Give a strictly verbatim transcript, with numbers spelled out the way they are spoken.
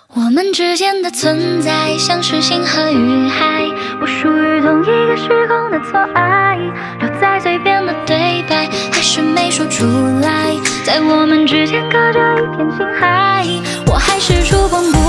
我们之间的存在像是星河与海，不属于同一个时空的错爱，留在嘴边的对白还是没说出来，在我们之间隔着一片青海，我还是触碰不